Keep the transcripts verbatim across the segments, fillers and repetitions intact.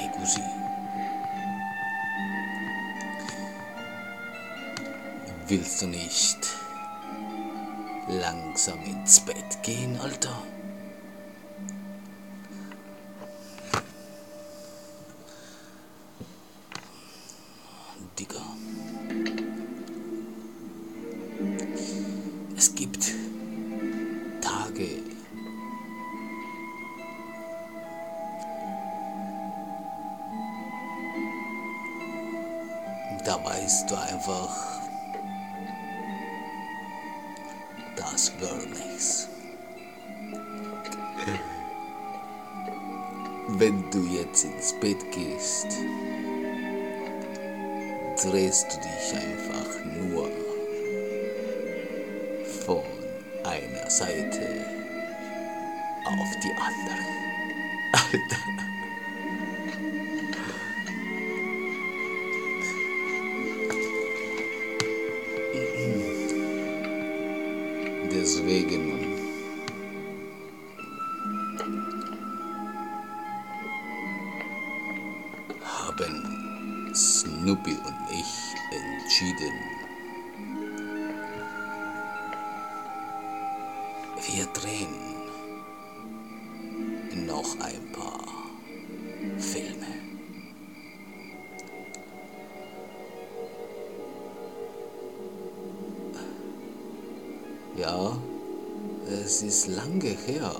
Jacuzzi. Willst du nicht langsam ins Bett gehen, Alter? Digga. Es gibt Tage, da weißt du einfach, das wird nichts. Wenn du jetzt ins Bett gehst, drehst du dich einfach nur von einer Seite auf die andere. Alter. Deswegen haben Snoopy und ich entschieden, wir drehen noch ein paar Filme. Ja, es ist lange her,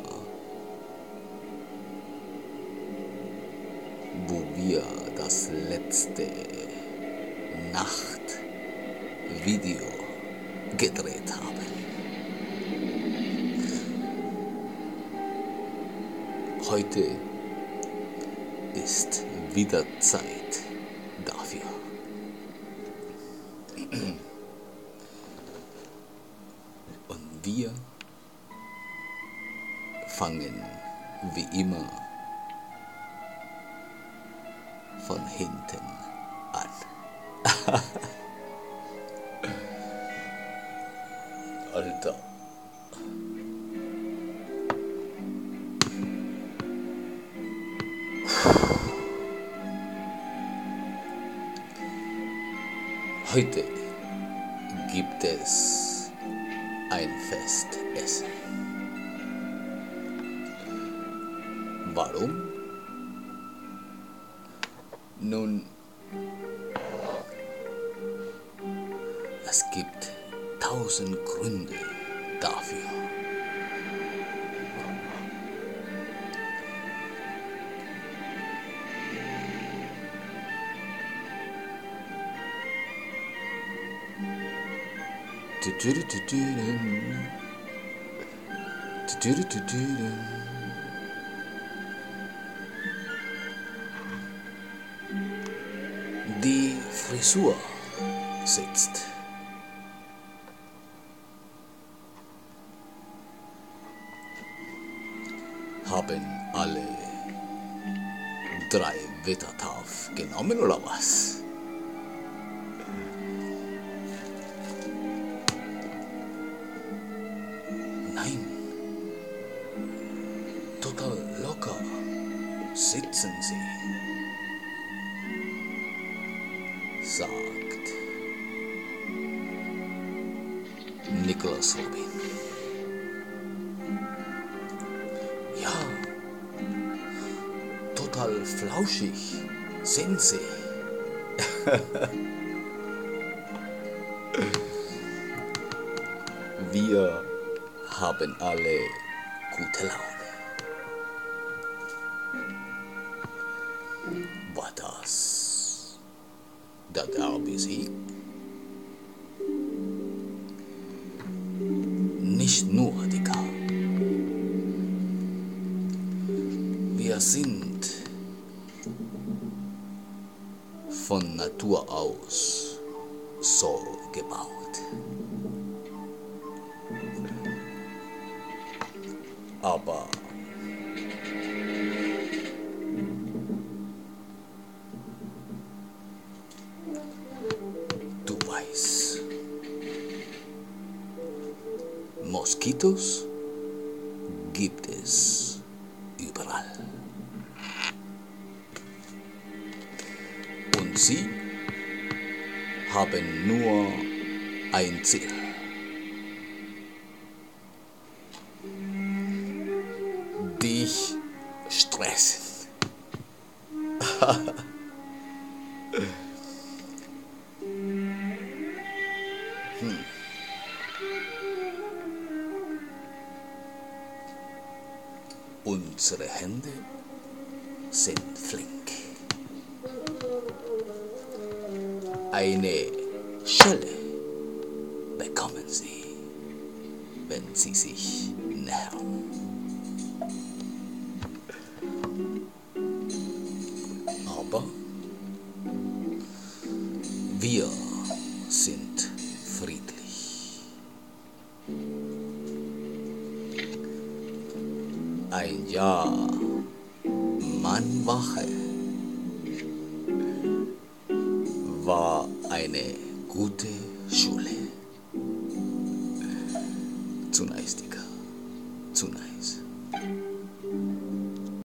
wo wir das letzte Nachtvideo gedreht haben. Heute ist wieder Zeit dafür. Und wir fangen wie immer von hinten an. Alter. Heute gibt es ein Festessen. Warum? Nun, es gibt tausend Gründe dafür. Die Frisur sitzt. Haben alle drei Wettertauf genommen oder was? Nein, total locker sitzen sie, sagt Nicholas Robin. Ja, total flauschig sind sie. Wir haben alle gute Laune. War das der Derby-Sieg? Nicht nur, Digga. Wir sind von Natur aus so gebaut. Aber du weißt, Moskitos gibt es überall. sie haben nur ein Ziel. Dich stressen. hm. Unsere Hände sind flink. Eine Schelle bekommen sie, wenn sie sich nähern. Aber wir sind friedlich. Ein Jahr Mannwache war eine gute Schule. Zu nice, Digga. Zu nice.